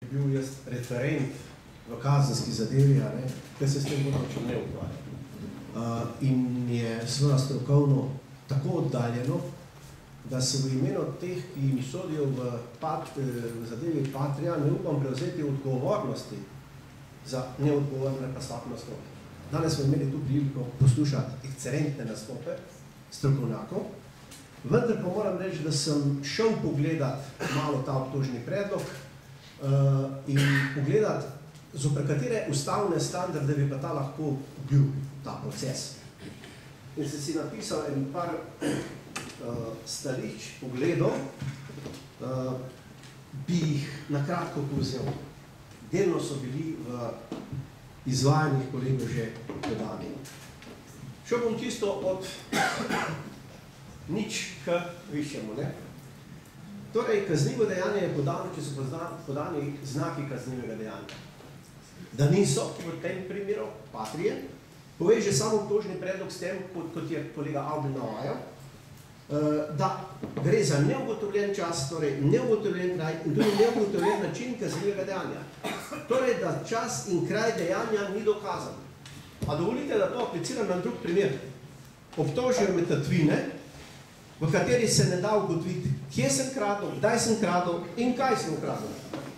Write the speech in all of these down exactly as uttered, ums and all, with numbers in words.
bil jaz referent v kazenski zadevi, ker se s tem področjem ne ukvarjam. In je seveda strokovno tako oddaljeno, da se v imenu teh, ki jim sodijo v zadevi Patria, ne upam prevzeti odgovornosti za neodgovorne pasatne nastope. Danes smo imeli tu priliko poslušati ekscelentne nastope strokovnjakov, vendar pa moram reči, da sem šel pogledati malo ta obtožni predlog in pogledati, zoper katere ustavne standarde bi pa ta lahko bil ta proces. In sem si napisal en par stališč pogledov, bi jih nakratko povzel. Delno so bili v izvajanjih kolegov že podani. Šel bom čisto od nič k višjemu. Torej, kaznivo dejanje je podano, če so podani znaki kaznivega dejanja. Da niso v tem primeru Patrije, pove že samo obtožni predlog s tem, kot je kolega Avbel navajal, da gre za neugotovljen čas, torej neugotovljen kraj in tudi neugotovljen način kaznivega dejanja. Torej, da čas in kraj dejanja ni dokazan. Pa dovolite, da to apliciram na drug primer. Obtožijo me tatvine, v kateri se ne da ugotoviti, kje sem kradel, kdaj sem kradel in kaj sem ukradel.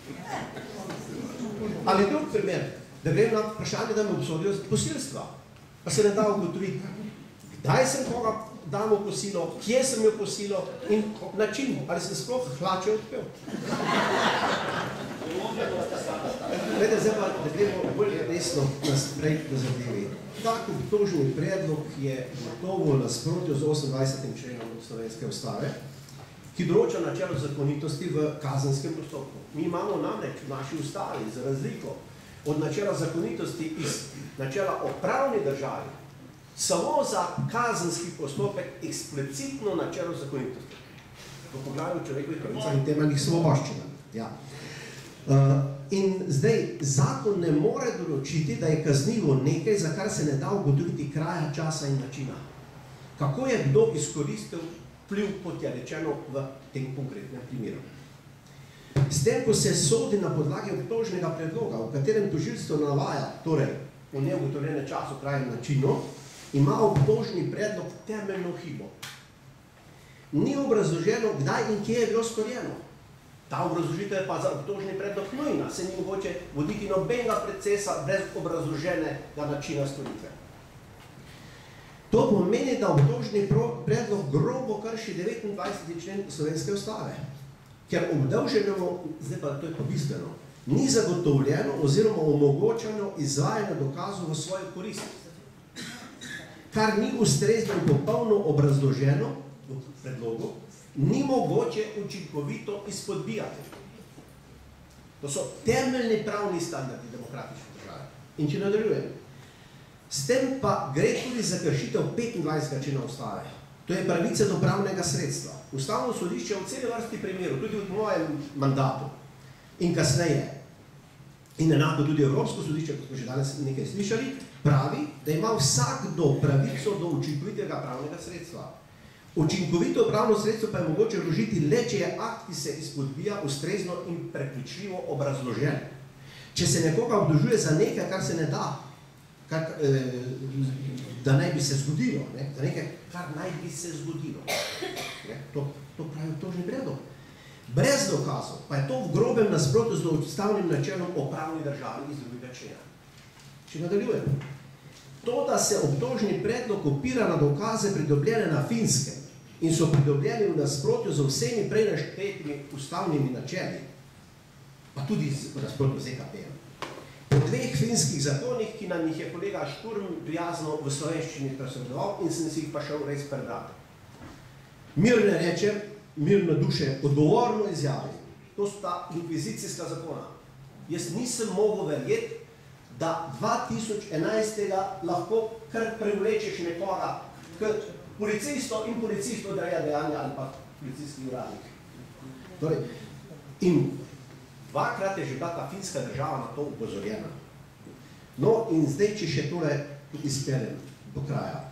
Ali drug primer, da grem na vprašanje, da me obsodijo posilstva, pa se ne da ugotoviti, kdaj sem koga dal v posilo, kje sem jo posilo in način, ali sem sploh hlače odpel. Glede, zdaj pa, da gremo bolj resno naprej do zadevi. Tak obtožni predlog je gotovo nasprotju z osemindvajsetim členom slovenske ustave, ki določa načelo zakonitosti v kazenskem postopku. Mi imamo namreč v naši ustavi, za razliko od načela zakonitosti iz načela o pravni državi, samo za kazenski postopek eksplicitno načelo zakonitosti. V poglavju človekovih pravic in temeljnih svoboščinah. In zdaj, zakon ne more določiti, da je kaznivo nekaj, za kar se ne da ugotoviti kraja, časa in načina. Kako je kdo izkoristil vpliv, kot je rečeno v tem konkretnem primeru. S tem, ko se sodi na podlagi obtožnega predloga, v katerem tožilstvo navaja, torej v neugotovljene času, kraj in načinu, ima obtožni predlog temeljno hibo. Ni obrazloženo, kdaj in kje je bilo storjeno. Ta obrazložitev je pa za obtožni predlog nujna, se ni mogoče voditi nobenega procesa brez obrazloženega načina storitve. To pomeni, da obtožni predlog grobo krši devetindvajseti člen slovenske ustave, ker obdolženemu, zdaj pa to je pa bistveno, ni zagotovljeno oziroma omogočeno izvajanje dokazov v svojo korist, kar ni ustrezno in popolno obrazloženo v predlogu, ni mogoče učinkovito izpodbijati. To so temeljni pravni standardi demokratične države. In če nadaljujem, s tem pa gre tudi za kršitev petindvajsetega člena ustave. To je pravica do pravnega sredstva. Ustavno sodišče v celi vrsti primerov, tudi v mojem mandatu in kasneje, in enako tudi Evropsko sodišče, kot smo že danes nekaj slišali, pravi, da ima vsakdo pravico do učinkovitega pravnega sredstva. Učinkovito pravno sredstvo pa je mogoče vložiti le, če je akt, ki se izpodbija, ustrezno in prepričljivo obrazložen. Če se nekoga obdolžuje za nekaj, kar se ne da, da naj bi se zgodilo, za nekaj, kar naj bi se zgodilo. To pravi obtožni predlog. Brez dokazov pa je to v grobem nasprotju z ustavnim načelom o pravni državi iz drugega člena. Če nadaljujem. To, da se obtožni predlog opira na dokaze pridobljene na Finskem in so pridobljeni v nasprotju z vsemi prej naštetimi ustavnimi načeli, pa tudi v nasprotju z E K P-em. Po dveh finskih zakonih, ki nam jih je kolega Šturm prijazno v slovenščini presredoval in sem si jih pa šel res prebrati. Mirne reče, mirne duše, odgovorno izjavi. To so ta inkvizicijska zakona. Jaz nisem mogel verjeti, da dva tisoč enajstega lahko kar privlečeš nekoga k policisto in policisto dreja dejanja ali pa policijski uradnik. Torej, in dvakrat je že bila ta finska država na to upozorjena. No, in zdaj, če še tole izpeljem do kraja.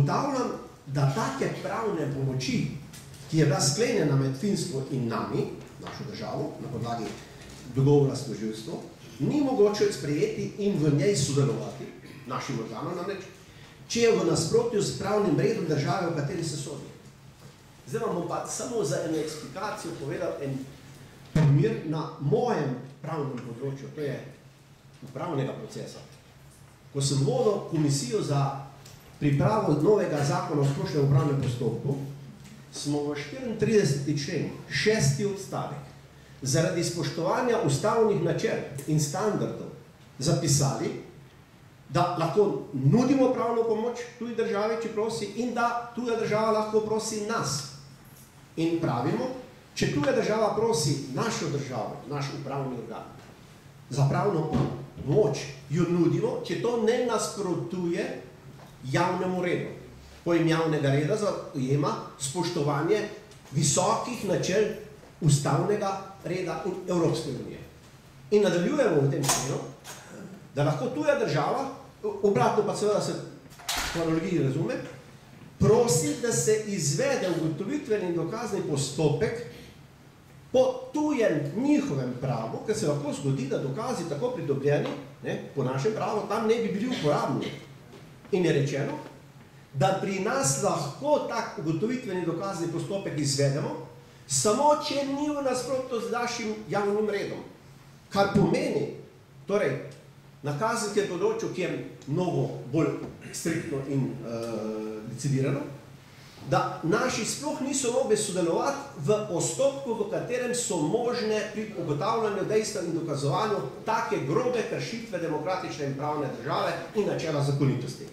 Ugotavljam, da take pravne pomoči, ki je bila sklenjena med Finsko in nami, našo državo, na podlagi dogovora s tožilstvom, ni mogoče sprejeti in v njej sodelovati, našim organom namreč, če je v nasprotju s pravnim redom države, v kateri se sodi. Zdaj vam bom pa samo za eno eksplikacijo povedal en primer na mojem pravnem področju, to je upravnega procesa. Ko sem vodil komisijo za pripravo novega zakona o splošnem upravnem postopku, smo v štiriintrideseti člen, šesti odstavek, zaradi spoštovanja ustavnih načel in standardov zapisali, da lahko nudimo pravno pomoč tuji državi, če prosi, in da tuja država lahko prosi nas. In pravimo, če tuja država prosi našo državo, naš upravni organ, za pravno pomoč jo nudimo, če to ne nasprotuje javnemu redu. Pojem javnega reda zajema spoštovanje visokih načel ustavnega reda in Evropske unije. In nadaljujemo v tem členu, da lahko tuja država, obratno pa seveda se v analogiji razume, prosi, da se izvede ugotovitveni in dokazni postopek po tujem njihovem pravu, ker se lahko zgodi, da dokazi tako pridobljeni, ne, po našem pravu, tam ne bi bili uporabni. In je rečeno, da pri nas lahko tak ugotovitveni dokazni postopek izvedemo, samo če ni v nasprotju z našim javnim redom. Kar pomeni, torej, na kazenskem področju, ki je mnogo bolj striktno in uh, decidirano, da naši sploh niso mogli sodelovati v postopku, v katerem so možne pri ugotavljanju dejstev in dokazovanju take grobe kršitve demokratične in pravne države in načela zakonitosti.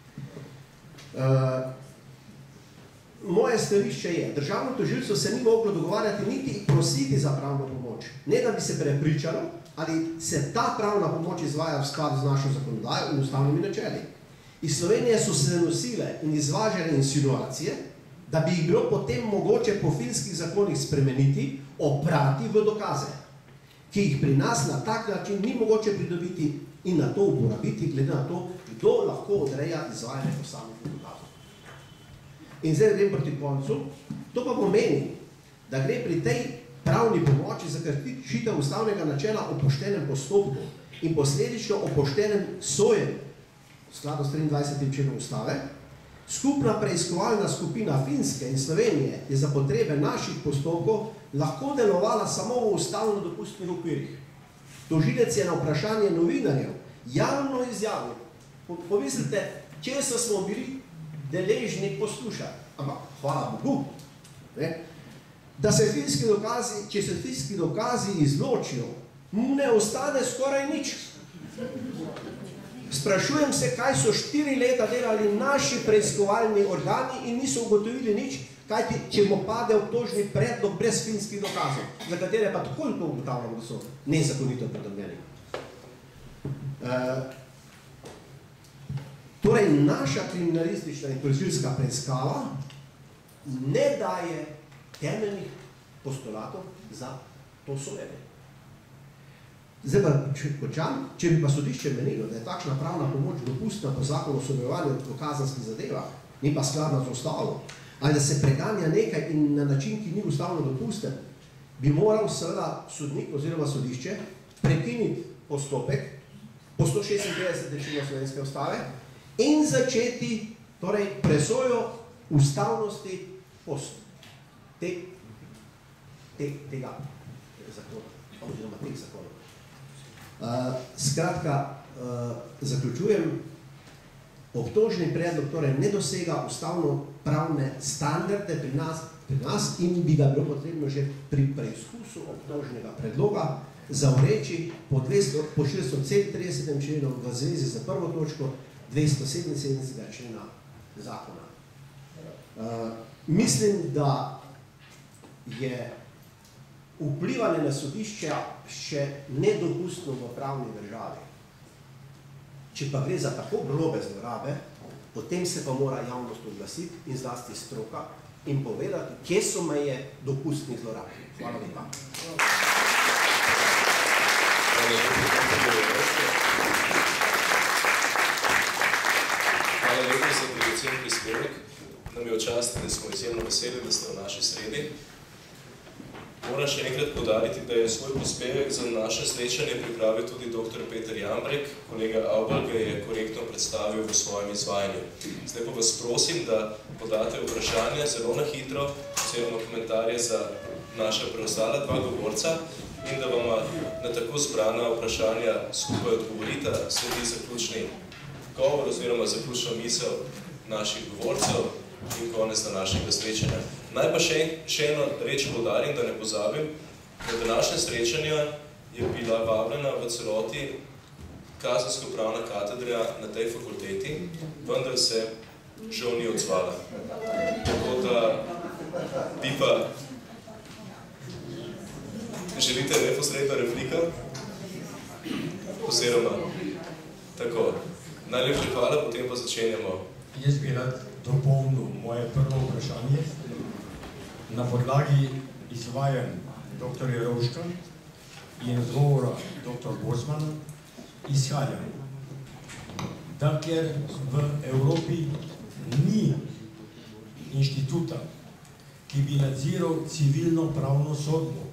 Uh, moje stališče je, državno tožilstvo se ni moglo dogovarjati niti prositi za pravno pomoč. Ne da bi se prepričalo, ali se ta pravna pomoč izvaja v skladu z našo zakonodajo in ustavnimi načeli. Iz Slovenije so se nosile in izvažale insinuacije, da bi jih bilo potem mogoče po filmskih zakonih spremeniti, oprati v dokaze, ki jih pri nas na tak način ni mogoče pridobiti in na to uporabiti, glede na to, kdo lahko odreja izvajanje posameznih dokazov. In zdaj grem proti koncu. To pa pomeni, da gre pri tej pravni pomoči za kršitev ustavnega načela o poštenem postopku in posledično o poštenem sojenju v skladu s triindvajsetim členom ustave. Skupna preiskovalna skupina Finske in Slovenije je za potrebe naših postopkov lahko delovala samo v ustavno dopustnih okvirih. Tožilec je na vprašanje novinarjev javno izjavil. Pomislite, česa smo bili deležni poslušati. Ampak, hvala Bogu, ne? Da se finski dokazi, če se finski dokazi izločijo, ne ostane skoraj nič. Sprašujem se, kaj so štiri leta delali naši preiskovalni organi in niso ugotovili nič, kajti če mu pade obtožni predlog brez finskih dokazov, za katere pa takoj to ugotavljamo, da so nezakonito pridobljeni. Uh, torej, naša kriminalistična in tožilska preiskava ne daje temeljnih postulatov za to sojenje. Zdaj pa, če končam, če bi pa sodišče menilo, da je takšna pravna pomoč dopustna po zakonu o sodelovanju v kazenskih zadevah, ni pa skladna z ustavo, ali da se preganja nekaj in na način, ki ni ustavno dopusten, bi moral seveda sodnik oziroma sodišče prekiniti postopek po sto šestinpetdesetem členu slovenske ustave in začeti torej presojo ustavnosti post te, te, tega zakona, oziroma teh zakonov. Uh, skratka, uh, zaključujem, obtožni predlog torej ne dosega ustavno-pravne standarde pri nas, pri nas in bi ga bilo potrebno že pri preizkusu obtožnega predloga zavreči po, po štiristo sedemintridesetem členu v zvezi z prvo točko dvesto sedeminsedemdesetega člena zakona. Uh, mislim, da je vplivanje na sodišča še nedopustno v pravni državi. Če pa gre za tako grobe zlorabe, potem se pa mora javnost oglasiti in zlasti stroka in povedati, kje so meje dopustnih zlorab. Hvala lepa. Hvala lepa za dragocen prispevek. Nam je v čast, da smo izjemno veseli, da ste v naši sredi. Moram moram še enkrat poudariti, da je svoj prispevek za naše srečanje pripravil tudi doktor Peter Jambrek, kolega Avbal ga je korektno predstavil v svojem izvajanju. Zdaj pa vas prosim, da podate vprašanja zelo na hitro, oziroma komentarje za naša preostala dva govorca in da vam na tako zbrana vprašanja skupaj odgovorita sledi zaključni govor oziroma zaključno misel naših govorcev in konec današnjega srečanja. Naj pa še, še eno reč poudarim, da ne pozabim, da današnje srečanja je bila vabljena v celoti Kazensko-pravna katedra na tej fakulteti, vendar se žal ni odzvala. Tako da bi pa želite neposredno replika? Oziroma, tako. Najlepša hvala, potem pa začenjamo. Jaz bi rad dopolnil moje prvo vprašanje. Na podlagi izvajanj doktorja Jerovška in odgovora doktor Bosmana izhajam, da ker v Evropi ni inštituta, ki bi nadziral civilno pravno sodbo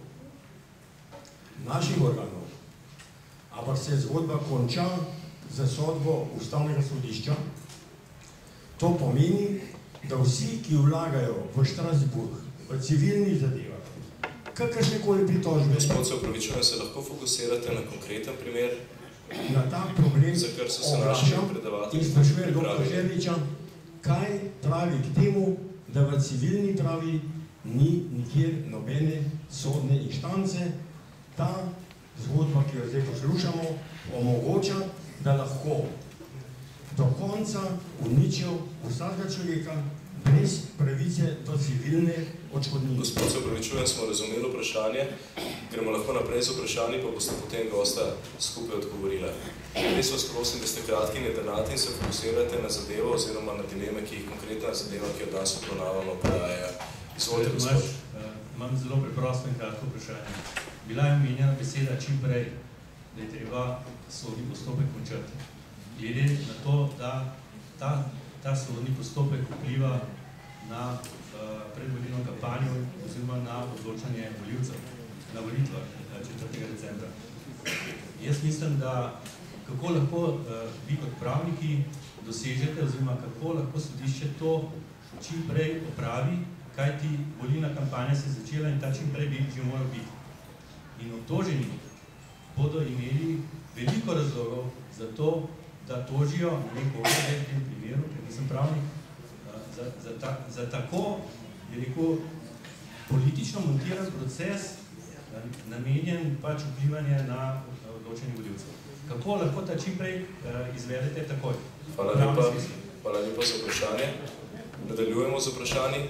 naših organov, ampak se zgodba konča za sodbo Ustavnega sodišča, to pomeni, da vsi, ki vlagajo v Štrasburg, v civilnih zadevah, kakršnekoli pritožbe... Gospod, se opravičujem, se lahko fokusirate na konkreten primer, na ta problem za kar so se naši predavatelji in sprašujem doktor Šerliča, kaj pravi k temu, da v civilni pravi ni nikjer nobene sodne inštance. Ta zgodba, ki jo zdaj poslušamo, omogoča, da lahko do konca uničijo vsakega človeka brez pravice do civilne odškodnine. Gospod, se opravičujem, smo razumeli vprašanje. Gremo lahko naprej z vprašanji, pa boste potem gosta skupaj odgovorila. Res vas prosim, da ste kratki in jedrnati in se fokusirate na zadevo oziroma na dileme, ki jih konkretna zadeva, ki jo danes obravnavamo, podaja. Izvolite, gospod. Imam zelo preprosto in kratko vprašanje. Bila je omenjena beseda čim prej, da je treba sodni postopek končati. Glede na to, da ta, ta sodni postopek vpliva na uh, predvolilno kampanjo oziroma na odločanje volivcev, na volitvah četrtega decembra. Jaz mislim, da kako lahko uh, vi kot pravniki dosežete oziroma kako lahko sodišče to čim prej opravi, kajti volilna kampanja se je začela in ta čim prej bi že moral biti. In obtoženi bodo imeli veliko razlogov za to, da tožijo nekoga v tem primeru, ker nisem pravnik, za, za, ta, za tako, je rekel, politično montiran proces, namenjen pač vplivanje na odločanje volivcev. Kako lahko ta čim prej izvedete takoj? Hvala lepa, hvala lepa za vprašanje. Nadaljujemo z vprašanji.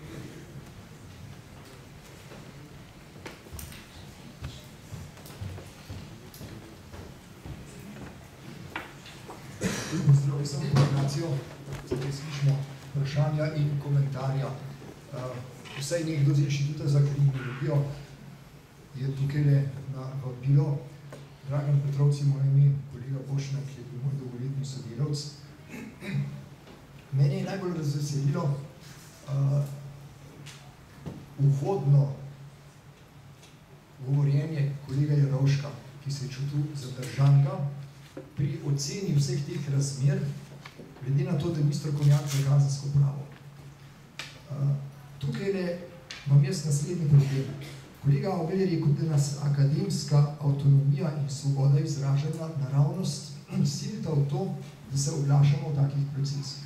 Pozdravljam sem informacijo, zdaj slišimo vprašanja in komentarja. Vsaj nekdo z Inštituta za kriminologijo je tukaj na vabilo. Dragan Petrovci, moj ime, kolega Bošnak, je bil moj dolgoletni sodelavec. Mene je najbolj razveselilo uh, uvodno govorjenje kolega Jerovška, ki se je čutil zadržanega pri oceni vseh teh razmer, glede na to, da ni strokovnjak za kazensko pravo. Uh, tukaj le imam jaz naslednji problem. Kolega Avbel je rekel, da nas akademska avtonomija in svoboda izražanja naravnost silita v to, da se oglašamo v takih procesih.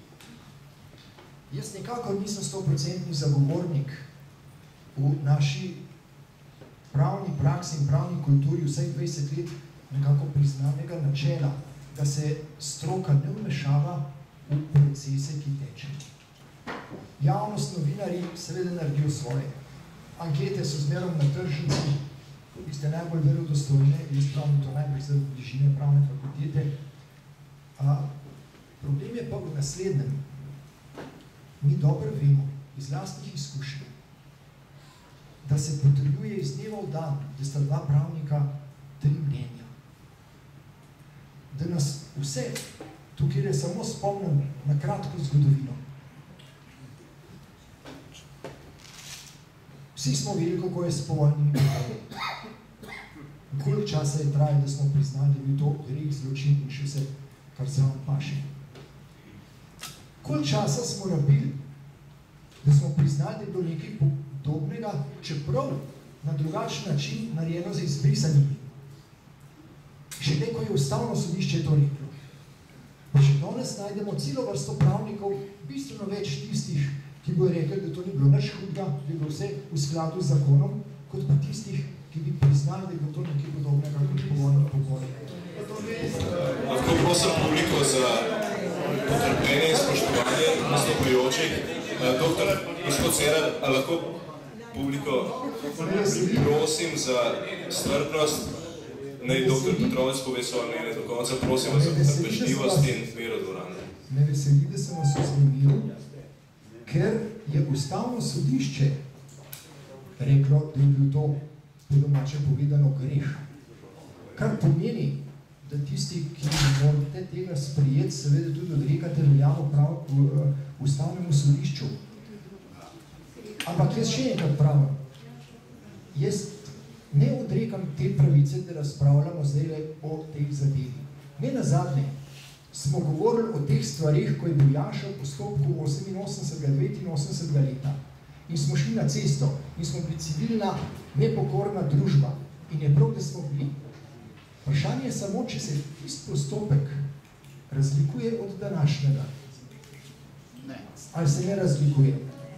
Jaz nekako nisem stoprocentni zagovornik v naši pravni praksi in pravni kulturi vsaj dvajset let nekako priznanega načela, da se stroka ne vmešava v procese, ki tečejo. Javnost, novinarji seveda naredijo svoje. Ankete so zmerom na tržnici, ki ste najbolj verodostojne, jaz pravim to najbolj za bližine pravne fakultete. A, problem je pa v naslednjem. Mi dobro vemo iz lastnih izkušenj, da se potrjuje iz dneva v dan, da sta dva pravnika tri mnenja. Da nas vse, tukaj je samo spomnim na kratko zgodovino. Vsi smo videli, kako je s povojnimi pravami. Koliko časa je trajalo, da smo priznali, da je bil to greh, zločin in še vse, kar se vam paše. Koliko časa smo nabili, da smo priznali, da je bilo nekaj podobnega, čeprav na drugačen način narejeno za izbrisanimi. Še nekaj, ko je ustavno sodišče to reklo. Pa še danes najdemo celo vrsto pravnikov, bistveno več tistih, ki bojo rekli, da to ni bilo nič hudega, da je bilo vse v skladu z zakonom, kot pa tistih, ki bi priznali, da je bilo to nekaj podobnega kot povojno pokoj. Lahko prosim publiko za potrpljenje in spoštovanje nastopajočih. Doktor gospod Cerar, a lahko publiko prosim za strpnost. Naj doktor Petrovec pove svoje mnenje do konca, prosim za trpežljivost in mero dvorane. Me veseli, da sem vas vznemiril, ker je ustavno sodišče reklo, da je bil to po domače povedano greh. Kar pomeni, da tisti, ki ne morate tega sprijeti, seveda tudi odrekate veljavo prav v ustavnemu sodišču. Ampak jaz še enkrat pravim, jaz ne odrekam te pravice, da razpravljamo zdaj o teh zadevi. Ne nazadnje smo govorili o teh stvarih, ko je bil Janša v postopku oseminosemdesetega, devetinosemdesetega leta in smo šli na cesto in smo bili civilna, nepokorna družba in je prav, da smo bili. Vprašanje je samo, če se tist postopek razlikuje od današnjega. Ali se ne razlikuje?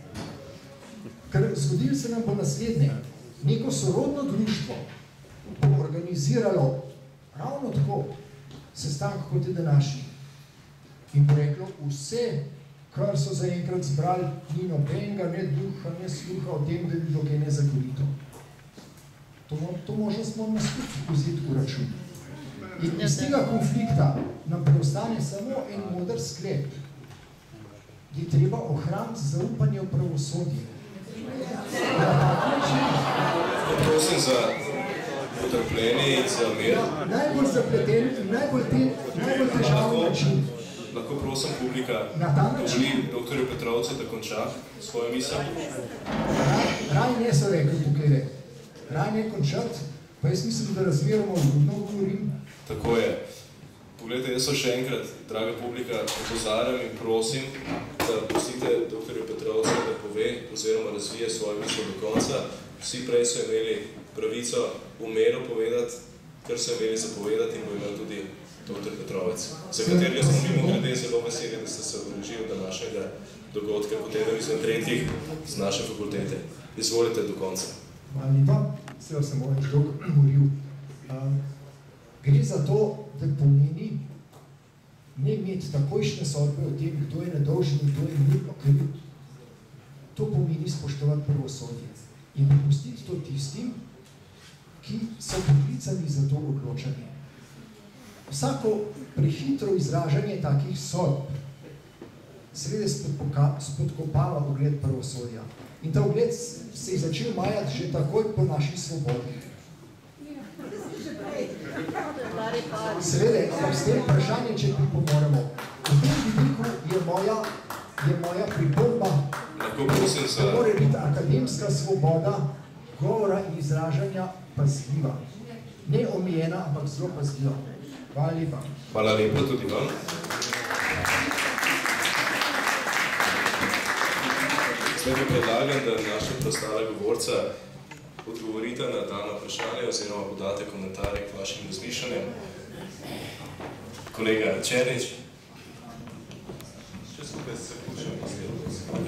Ker zgodilo se nam bo naslednje. Neko sorodno društvo bo organiziralo ravno tako sestanek kot je današnji in bo reklo vse, kar so zaenkrat zbrali, ni nobenega, ne duha, ne sluha o tem, da bi bilo kaj nezakonito. To, to možnost moramo skupaj vzeti v račun. In iz tega konflikta nam preostane samo en moder sklep, da je treba ohraniti zaupanje v pravosodje. Prosim za potrpljenje in za mir. Najbolj zapleten in najbolj, te, najbolj težavni način. Lahko prosim publika, način, doktorju Petrovcu, da konča svojo misel. Raj, raj ne so rekli tukaj ve. Raj ne končati, pa jaz mislim, da razmeroma vljudno govorim. Tako je. Poglejte, jaz so še enkrat, draga publika, opozarjam in prosim, da pustite doktorju Petrovcu, da pove oziroma razvije svojo misel do konca. Vsi prej so imeli pravico v miru povedati, kar so imeli zapovedati in bo imel tudi doktor Petrovec, za katerega smo mimo grede zelo veseli, da ste se odrežili do našega dogodka, potem izmed tretjih z naše fakultete. Izvolite do konca. Hvala lepa, se sem več dolgo govoril. Um, gre za to, da pomeni ne imeti takojšnje sodbe o tem, kdo je nedolžen in kdo je mirno krivd. To pomeni spoštovati pravosodje in prepustiti to tistim, ki so poklicani za to odločanje. Vsako prehitro izražanje takih sodb seveda spodkopava ugled pravosodja. In ta ugled se je začel majati že takoj po naši svobodi. Seveda, ampak s tem vprašanjem, če pripomoremo. V tem vidiku je moja, je moja pripomba, da mora biti akademska svoboda govora in izražanja pazljiva. Ne omejena, ampak zelo pazljiva. Hvala lepa. Hvala lepa tudi vam. Zdaj bi predlagam, da naša preostala govorca odgovorite na dana vprašanja oziroma podate komentarje k vašim razmišljanjem. Kolega Černič. Še skupaj se vključujem pa sledi.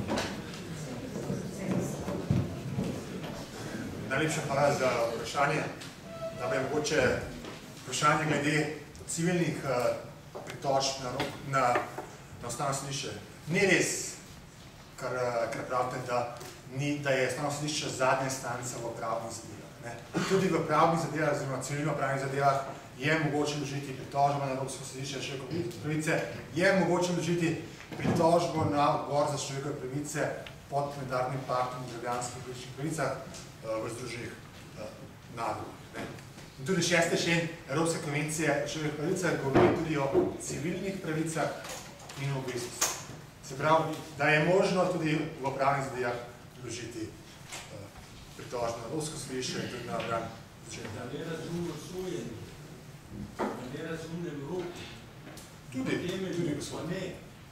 Najlepša hvala za vprašanje. Da bi mogoče vprašanje glede civilnih uh, pritožb na, na, na ustavno sodišče. Ni res, kar, kar pravite, da, ni, da je ustavno sodišče zadnja instanca v pravnih zadevah. Tudi v pravnih zadevah, oziroma civilno pravnih zadevah, je mogoče vložiti pritožbo na Evropsko sodišče za človekove pravice, je mogoče vložiti pritožbo na Odbor za človekove pravice pod mednarodnim paktom o državljanskih političnih pravicah uh, v Združenih uh, narodih. In tudi šesti člen Evropske konvencije o človekovih pravicah govori tudi o civilnih pravicah in obveznostih. Se pravi, da je možno tudi v pravnih zadevah vložiti uh, pritožb na Evropsko sodišče in tudi na organ začetka. Da ne razumno sojenje, da ne razumnem rok. Tudi, tudi gospod. Ne.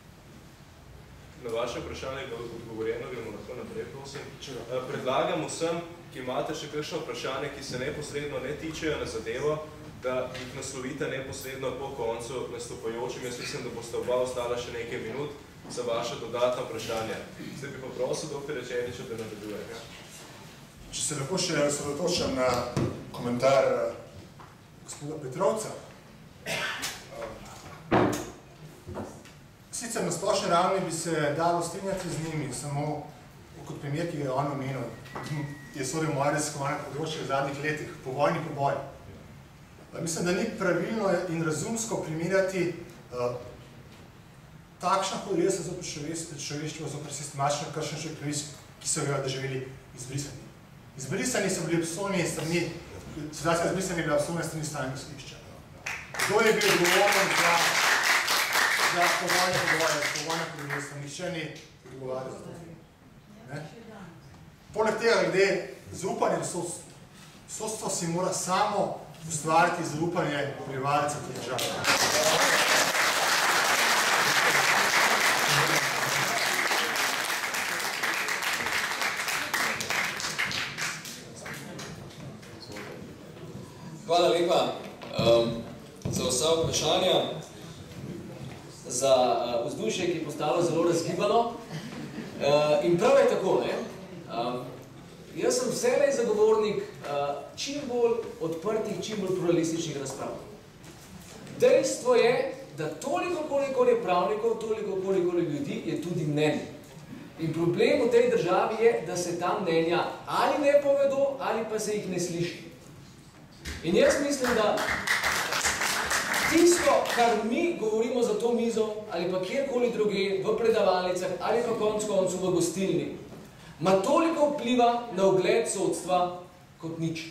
Na vaše vprašanje je bilo odgovorjeno, gremo lahko naprej, prosim. Predlagam vsem, ki imate še kakšno vprašanje, ki se neposredno ne tičejo na zadevo, da jih naslovite neposredno po koncu nastopajočim. Jaz mislim, da boste oba ostala še nekaj minut za vaše dodatno vprašanje. Zdaj bi poprosil doktorja Černiča, da nadaljuje. Če se lahko še osredotočam na komentar gospoda Petrovca. Sicer na splošni ravni bi se dalo strinjati z njimi, samo kot primer, ki je on omenil, je sodil moje raziskovanje področje v zadnjih letih, po vojni poboj. Mislim, da ni pravilno in razumsko primerjati uh, takšna hudodelstva zoper človeštvo, zoper sistematično kršenje pravic, ki so ga doživeli izbrisani. Izbrisani so bili obsojeni strani, situacija izbrisani je bila obsojena strani stalnega sodišča. Kdo je bil odgovoren za, za povojne pogoje, povojne hudodelstva? Nihče ni odgovarjal za to. Poleg tega, glede zaupanja v sodstvo, sodstvo si mora samo ustvariti zaupanje prebivalcev te države. Hvala lepa um, za vsa vprašanja, za uh, vzdušje, ki je postalo zelo razgibano. Uh, in prav je tako, ne? Um, Jaz sem vselej zagovornik uh, čim bolj odprtih, čim bolj pluralističnih razprav. Dejstvo je, da toliko, koliko je pravnikov, toliko, koliko ljudi, je tudi mnenje. In problem v tej državi je, da se ta mnenja ali ne povedo, ali pa se jih ne sliši. In jaz mislim, da tisto, kar mi govorimo za to mizo, ali pa kjerkoli druge, v predavalnicah, ali pa konc koncu v gostilni, ima toliko vpliva na ugled sodstva kot nič.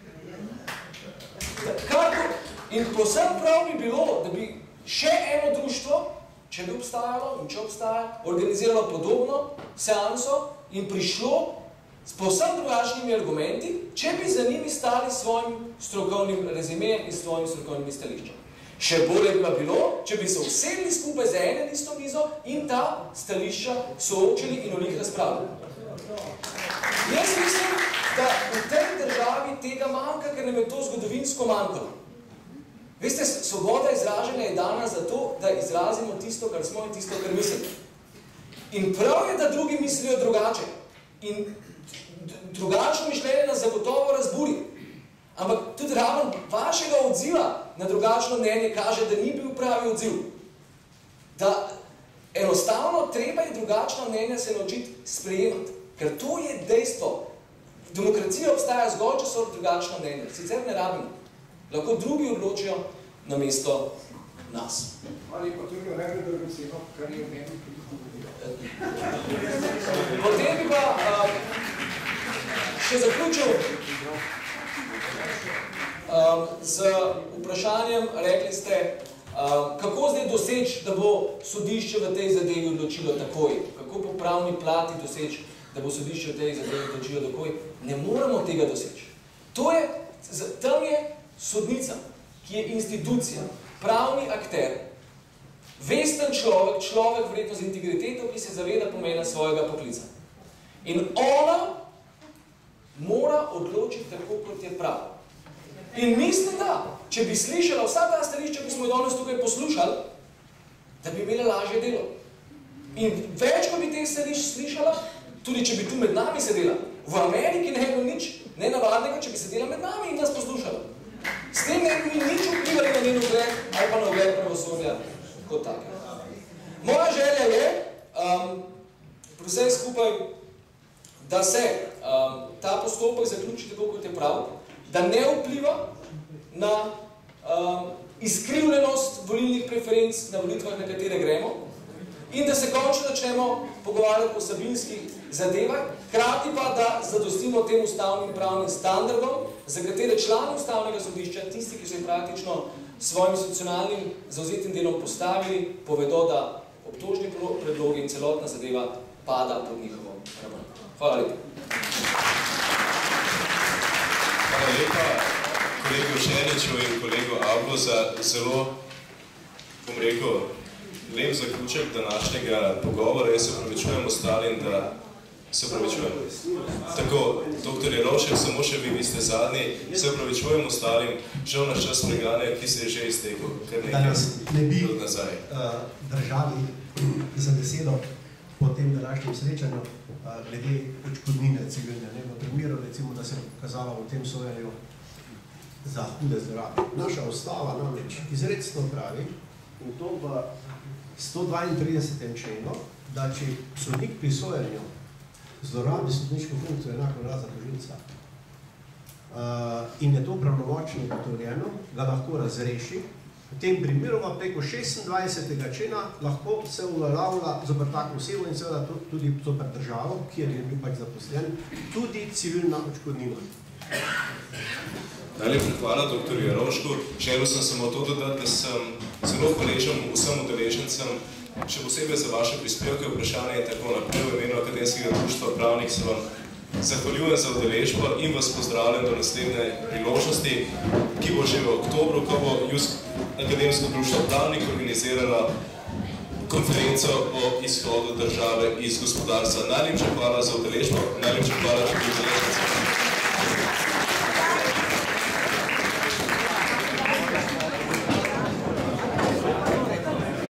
In povsem prav bi bilo, da bi še eno društvo, če bi obstajalo in če obstaja, organiziralo podobno seanso in prišlo s povsem drugačnimi argumenti, če bi za njimi stali svojim strokovnim rezimejem in svojim strokovnim stališčem. Še bolje bi pa bilo, če bi se usedli skupaj za eno isto mizo in ta stališča soočili in o njih razpravljali. Jaz mislim, da v tej državi tega manjka, ker nam je to zgodovinsko manjkalo. Veste, svoboda izražanja je dana za to, da izrazimo tisto, kar smo in tisto, kar mislimo. In prav je, da drugi mislijo drugače. In drugačno mišljenje nas zagotovo razburi. Ampak tudi raven vašega odziva na drugačno mnenje kaže, da ni bil pravi odziv. Da enostavno treba je drugačno mnenje se naučiti sprejemati. Ker to je dejstvo. Demokracija obstaja zgolj, če so drugačno mnenje. Sicer ne rabimo. Lahko drugi odločijo namesto nas. Ali pa tudi rekli dragoceno, kar je v meni Potem bi pa uh, še zaključil um, z vprašanjem, rekli ste, um, kako zdaj doseči, da bo sodišče v tej zadevi odločilo takoj. Kako po pravni plati doseči, da bo sodišče v tej zadevi odločilo takoj. Ne moramo tega doseči. To je, tam je sodnica, ki je institucija, pravni akter, vesten človek, človek verjetno z integriteto, ki se zaveda pomena svojega poklica. In ona mora odločiti tako, kot je prav. In mislim, da, če bi slišala vsa ta stališča, ki smo jo danes tukaj poslušali, da bi imela lažje delo. In več, ko bi teh stališč slišala, tudi če bi tu med nami sedela, v Ameriki ne bi bilo nič nenavadnega, če bi sedela med nami in nas poslušala. S tem ne bi nič vplivali na njen ugled ali pa na ugled pravosodja kot takega. Moja želja je, um, pri vsej skupaj, da se um, ta postopek zaključi tako, kot je prav, da ne vpliva na um, izkrivljenost volilnih preferenc na volitvah, na katere gremo, in da se končno začnemo pogovarjati o sabinskih zadevah, hkrati pa, da zadostimo tem ustavnim pravnim standardom, za katere člani ustavnega sodišča, tisti, ki so jih praktično svojim institucionalnim zauzetim delom postavili, povedo, da obtožni predlogi in celotna zadeva pada pod njihovo raven. Hvala lepa. Hvala lepa kolegu Šeniču in kolegu Avlu za zelo, bom rekel, lep zaključek današnjega pogovora. Jaz se opravičujem ostalim, da se opravičujem. Tako, doktor Jerovšek, samo še vi, vi ste zadnji, se opravičujem ostalim, žal naš čas preganja, ki se je že iztekel, kar nekaj od nazaj. Uh, držali za besedo po tem današnjem srečanju uh, glede odškodnine civilne. Ne, v primeru, recimo, da se je pokazalo v tem sojenju za hude zlorabe. Naša ustava namreč izrecno pravi, in to v sto dvaintridesetem členu, da če sodnik pri sojenju zlorabi sodniško funkcijo enako velja za tožilca uh, in je to pravnomočno ugotovljeno, ga lahko razreši. V tem primeru pa preko šestindvajsetega člena lahko se uveljavlja zoper tako osebo in seveda tudi zoper državo, kjer je bil pač zaposlen, tudi civilna odškodnina. Najlepša hvala doktorju Jerovšku. Želel sem samo to dodati, da sem zelo hvaležen vsem udeležencem, še posebej za vaše prispevke, vprašanje in tako naprej. V imenu Akademskega društva Pravnik se vam zahvaljujem za udeležbo in vas pozdravljam do naslednje priložnosti, ki bo že v oktobru, ko bo Akademsko društvo Pravnik organiziralo konferenco o izhodu države iz gospodarstva. Najlepša hvala za udeležbo, najlepša hvala tudi udeležencem.